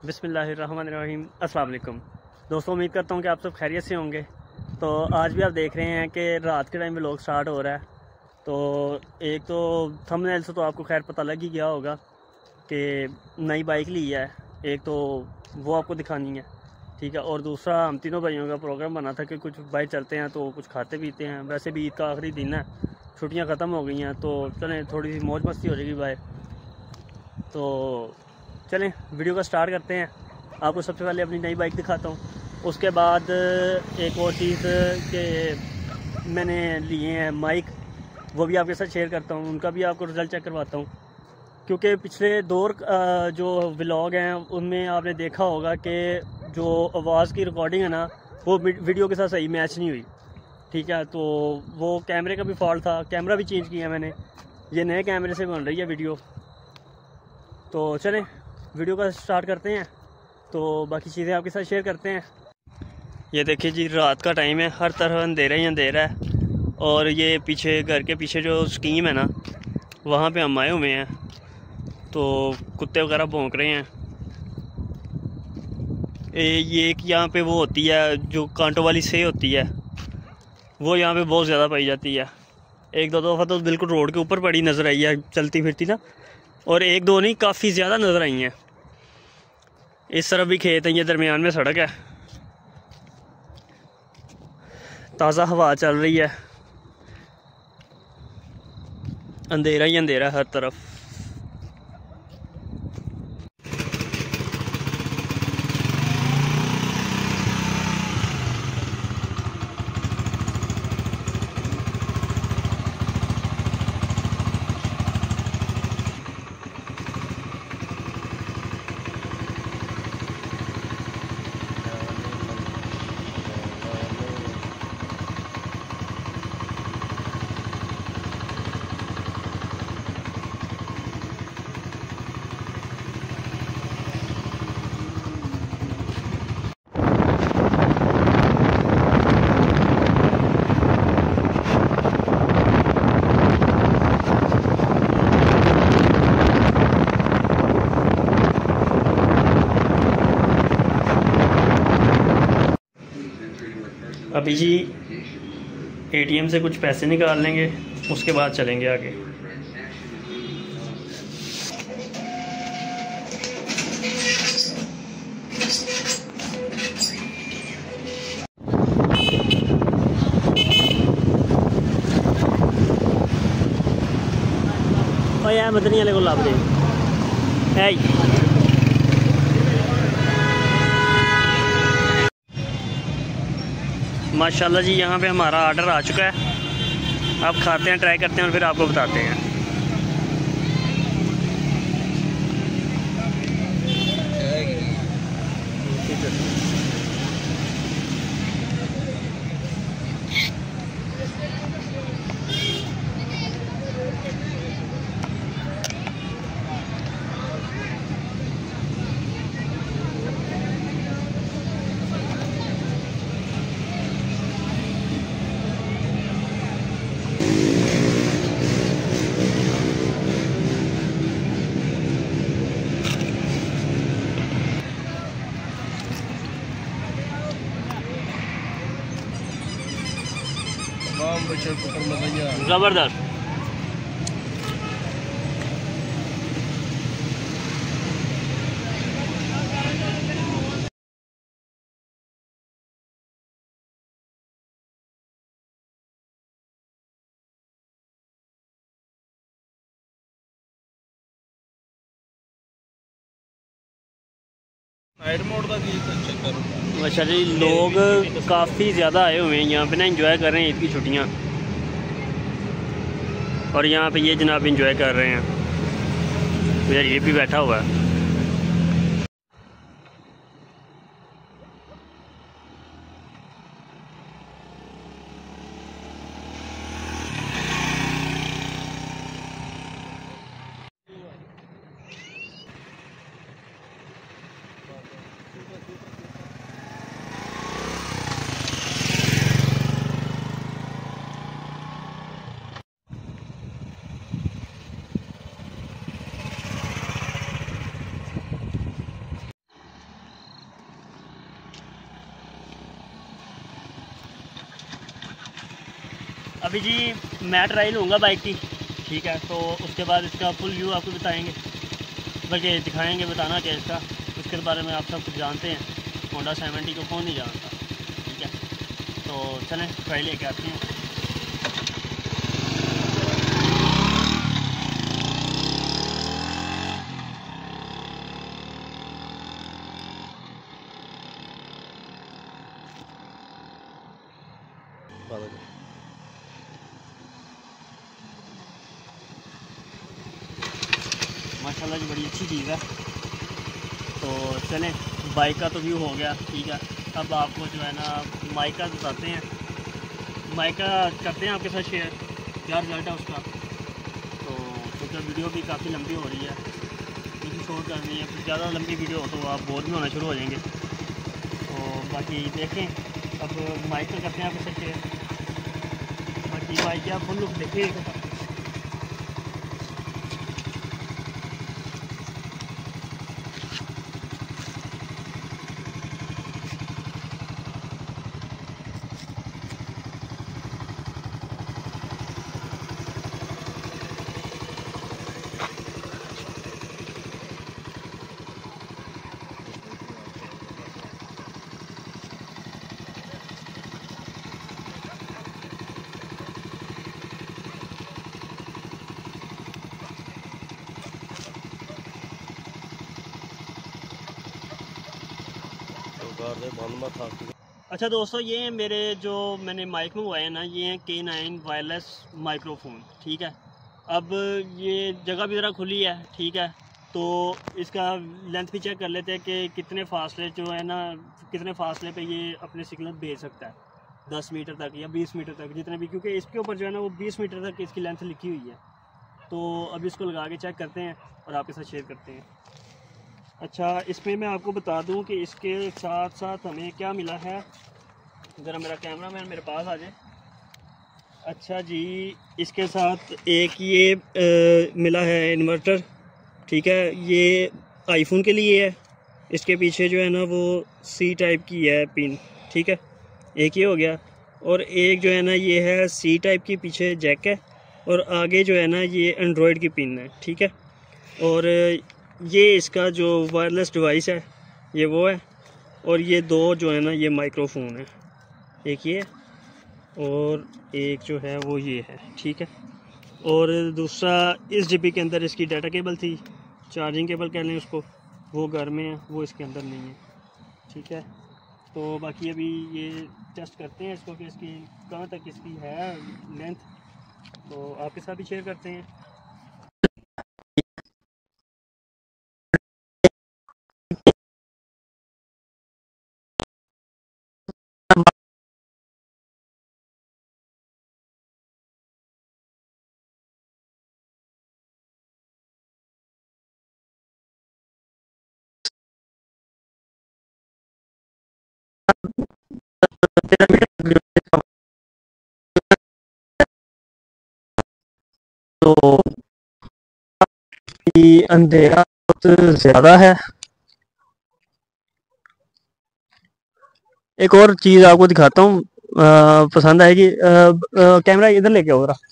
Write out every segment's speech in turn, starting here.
बिस्मिल्लाहिर्रहमानिर्रहीम। अस्सलाम वालेकुम दोस्तों, उम्मीद करता हूँ कि आप सब खैरियत से होंगे। तो आज भी आप देख रहे हैं कि रात के टाइम व्लॉग स्टार्ट हो रहा है। तो एक तो थंबनेल से तो आपको खैर पता लग ही गया होगा कि नई बाइक ली है। एक तो वो आपको दिखानी है, ठीक है। और दूसरा, हम तीनों भाइयों का प्रोग्राम बना था कि कुछ बाइक चलते हैं तो कुछ खाते पीते हैं। वैसे भी ईद का आखिरी दिन है, छुट्टियाँ ख़त्म हो गई हैं, तो चलें थोड़ी सी मौज मस्ती हो जाएगी बाहर। तो चलें वीडियो का स्टार्ट करते हैं। आपको सबसे पहले अपनी नई बाइक दिखाता हूँ, उसके बाद एक और चीज़ कि मैंने लिए हैं माइक, वो भी आपके साथ शेयर करता हूँ। उनका भी आपको रिज़ल्ट चेक करवाता हूँ, क्योंकि पिछले दौर जो व्लॉग हैं उनमें आपने देखा होगा कि जो आवाज़ की रिकॉर्डिंग है ना, वो वीडियो के साथ सही मैच नहीं हुई, ठीक है। तो वो कैमरे का भी फॉल्ट था, कैमरा भी चेंज किया मैंने, ये नए कैमरे से बन रही है वीडियो। तो चलें वीडियो का स्टार्ट करते हैं, तो बाकी चीज़ें आपके साथ शेयर करते हैं। ये देखिए जी, रात का टाइम है, हर तरफ अंधेरा ही अंधेरा है। और ये पीछे घर के पीछे जो स्कीम है ना, वहाँ पे हम आए हुए हैं। तो कुत्ते वगैरह भौंक रहे हैं। ये एक यहाँ पे वो होती है जो कांटों वाली सेह होती है, वो यहाँ पे बहुत ज़्यादा पाई जाती है। एक दो दफ़ा तो बिल्कुल रोड के ऊपर पड़ी नज़र आई है चलती फिरती ना, और एक दो नहीं, काफ़ी ज़्यादा नज़र आई हैं। इस तरफ भी खेत है, ये दरमियान में सड़क है, ताज़ा हवा चल रही है, अंधेरा ही अंधेरा हर तरफ। अभी जी एटीएम से कुछ पैसे निकाल लेंगे, उसके बाद चलेंगे आगे। और यार मदनी वाले को लाभ दे माशाल्लाह जी, यहाँ पे हमारा ऑर्डर आ चुका है। अब खाते हैं, ट्राई करते हैं और फिर आपको बताते हैं। ज़बरदस्त। अच्छा जी, लोग काफ़ी ज़्यादा आए हुए हैं यहाँ पे ना, एंजॉय कर रहे हैं ईद की छुट्टियाँ। और यहाँ पे ये जनाब एंजॉय कर रहे हैं, यार ये भी बैठा हुआ है। अभी जी मैं ट्राई लूँगा बाइक की, ठीक है, तो उसके बाद इसका फुल व्यू आपको बताएंगे, बल्कि दिखाएंगे, बताना क्या इसका, उसके बारे में आप सब कुछ जानते हैं। होंडा 70 को कौन नहीं जानता, ठीक है। तो चलें ट्राई लेके आते हैं। माशाल्लाह जी बड़ी अच्छी चीज़ है। तो चलें, बाइक का तो व्यू हो गया, ठीक है। अब आपको जो है ना माइक का बताते हैं, माइक का करते हैं आपके साथ शेयर, क्या रिजल्ट है उसका। तो क्योंकि वीडियो भी काफ़ी लंबी हो रही है, क्योंकि शॉर्ट करनी है, फिर ज़्यादा लंबी वीडियो हो तो आप बोर भी होना शुरू हो जाएंगे। तो बाकी देखें, अब माइक का करते हैं आपके साथ शेयर। बाकी बाइक का फुल लुक देखिए। अच्छा दोस्तों, ये हैं मेरे जो मैंने माइक मंगवाए हैं ना, ये हैं K9 वायरलेस माइक्रोफोन, ठीक है। अब ये जगह भी ज़रा खुली है, ठीक है, तो इसका लेंथ भी चेक कर लेते हैं कि कितने फासले जो है ना, कितने फासले पे ये अपने सिग्नल भेज सकता है, 10 मीटर तक या 20 मीटर तक, जितने भी, क्योंकि इसके ऊपर जो है ना वो 20 मीटर तक इसकी लेंथ लिखी हुई है। तो अब इसको लगा के चेक करते हैं और आपके साथ शेयर करते हैं। अच्छा, इसमें मैं आपको बता दूं कि इसके साथ साथ हमें क्या मिला है। ज़रा मेरा कैमरा मैन मेरे पास आ जाए। अच्छा जी, इसके साथ एक ये मिला है इन्वर्टर, ठीक है, ये आईफोन के लिए है। इसके पीछे जो है ना वो सी टाइप की है पिन, ठीक है, एक ये हो गया। और एक जो है ना ये है सी टाइप की, पीछे जैक है, और आगे जो है ना ये एंड्रॉयड की पिन है, ठीक है। और ये इसका जो वायरलेस डिवाइस है ये वो है, और ये दो जो है ना ये माइक्रोफोन है, एक ये और एक जो है वो ये है, ठीक है। और दूसरा इस डिब्बी के अंदर इसकी डाटा केबल थी, चार्जिंग केबल कह लें उसको, वो घर में है, वो इसके अंदर नहीं है, ठीक है। तो बाकी अभी ये टेस्ट करते हैं इसको कि इसकी कहाँ तक इसकी है लेंथ, तो आपके साथ भी शेयर करते हैं। तो अंधेरा बहुत ज़्यादा है। एक और चीज़ आपको दिखाता हूँ, पसंद आएगी। कैमरा इधर लेके आओ जरा।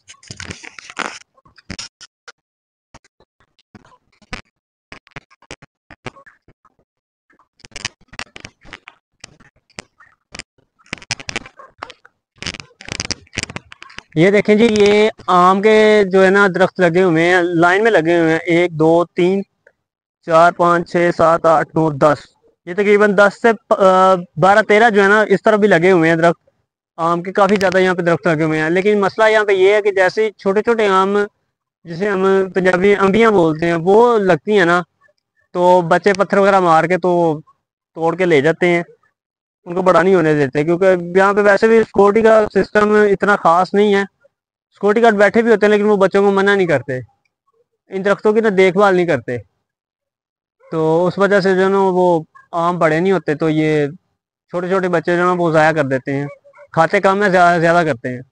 ये देखें जी, ये आम के जो है ना दरख्त लगे हुए हैं, लाइन में लगे हुए हैं, 1 2 3 4 5 6 7 8 9 10, ये तकरीबन 10 से 12 13 जो है ना इस तरफ भी लगे हुए हैं दरख्त। आम के काफ़ी ज़्यादा यहाँ पे दरख्त लगे हुए हैं, लेकिन मसला यहाँ पे ये है कि जैसे छोटे छोटे आम, जिसे हम पंजाबी अंबियाँ बोलते हैं, वो लगती हैं ना, तो बच्चे पत्थर वगैरह मार के तो तोड़ के ले जाते हैं, उनको बड़ा नहीं होने देते, क्योंकि यहाँ पे वैसे भी सिक्योरिटी का सिस्टम इतना ख़ास नहीं है। सिक्योरिटी गार्ड बैठे भी होते हैं, लेकिन वो बच्चों को मना नहीं करते, इन दरख्तों की ना देखभाल नहीं करते, तो उस वजह से जो है ना वो आम बड़े नहीं होते, तो ये छोटे छोटे बच्चे जो है ना वो ज़ाया कर देते हैं, खाते कम है, ज़्यादा ज़्यादा करते हैं।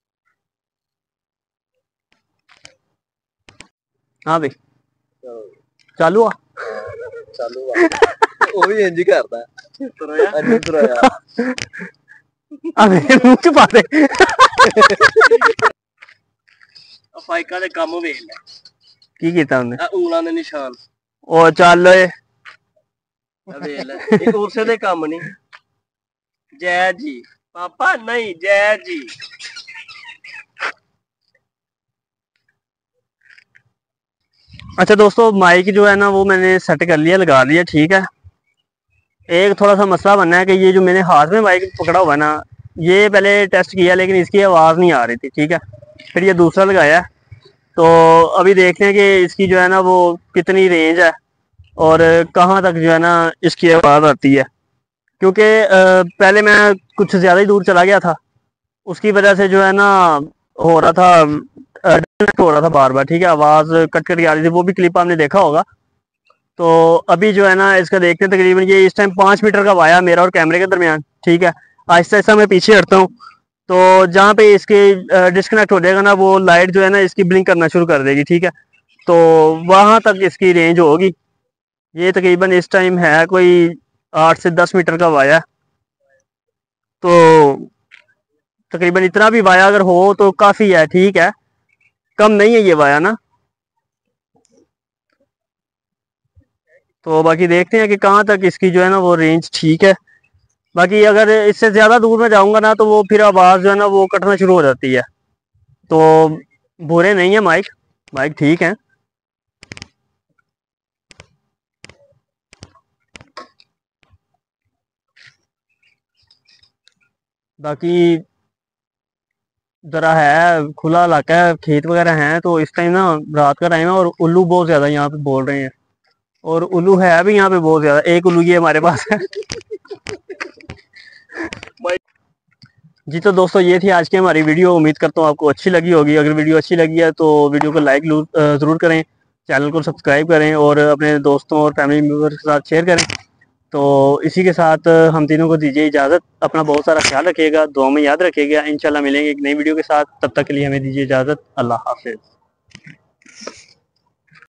हाँ भाई, चालू आ चालू वो भी इंज करता है। अब मुंह छुपा दे फाइका दे काम वेख ले की कीता उन्हें ਉਂਗਲਾਂ ਦੇ ਨਿਸ਼ਾਨ ओ चल ओए ਵੇਖ ਲੈ ਇਹ ਉਸੇ ਦੇ ਕੰਮ ਨਹੀਂ जय जी पापा नहीं जय जी अच्छा दोस्तों माइक जो है ना वो मैंने सेट कर लिया लगा लिया ठीक है। एक थोड़ा सा मसला बनना है कि ये जो मैंने हाथ में माइक पकड़ा हुआ है ना ये पहले टेस्ट किया लेकिन इसकी आवाज़ नहीं आ रही थी ठीक है। फिर ये दूसरा लगाया तो अभी देखते हैं कि इसकी जो है ना वो कितनी रेंज है और कहाँ तक जो है ना इसकी आवाज़ आती है, क्योंकि पहले मैं कुछ ज़्यादा ही दूर चला गया था उसकी वजह से जो है ना हो रहा था हो रहा था बार बार ठीक है, आवाज़ कट कट के आ रही थी, वो भी क्लिप आपने देखा होगा। तो अभी जो है ना इसका देखते हैं तकरीबन ये इस टाइम 5 मीटर का वाया मेरा और कैमरे के दरमियान ठीक है। आहिस्ता आहिस्ता मैं पीछे हटता हूँ तो जहाँ पे इसके डिस्कनेक्ट हो जाएगा ना वो लाइट जो है ना इसकी ब्लिंक करना शुरू कर देगी ठीक है। तो वहाँ तक इसकी रेंज होगी। ये तकरीबन इस टाइम है कोई 8 से 10 मीटर का वाया, तो तकरीबन इतना भी वाया अगर हो तो काफ़ी है ठीक है, कम नहीं है ये वाया ना। तो बाकी देखते हैं कि कहाँ तक इसकी जो है ना वो रेंज ठीक है। बाकी अगर इससे ज़्यादा दूर में जाऊँगा ना तो वो फिर आवाज़ जो है ना वो कटना शुरू हो जाती है। तो बुरे नहीं है माइक, माइक ठीक है। बाकी ज़रा है खुला इलाका है, खेत वगैरह हैं, तो इस टाइम ना रात का टाइम है और उल्लू बहुत ज़्यादा यहाँ पे बोल रहे हैं और उल्लू है भी यहाँ पे बहुत ज़्यादा। एक उल्लू ये हमारे पास है जी। तो दोस्तों ये थी आज की हमारी वीडियो, उम्मीद करता हूँ आपको अच्छी लगी होगी। अगर वीडियो अच्छी लगी है तो वीडियो को लाइक ज़रूर करें, चैनल को सब्सक्राइब करें और अपने दोस्तों और फैमिली मेम्बर्स के साथ शेयर करें। तो इसी के साथ हम तीनों को दीजिए इजाज़त। अपना बहुत सारा ख्याल रखिएगा, दुआ में याद रखिएगा। इंशाल्लाह मिलेंगे एक नई वीडियो के साथ, तब तक के लिए हमें दीजिए इजाज़त। अल्लाह हाफिज़।